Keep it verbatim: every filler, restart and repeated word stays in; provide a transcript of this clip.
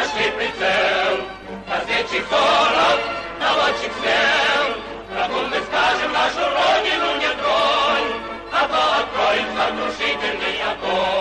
нашли прицел. Разведчик сорок, наводчик смел, врагу мы скажем, нашу родину не тронь, а то откроем сокрушительный огонь.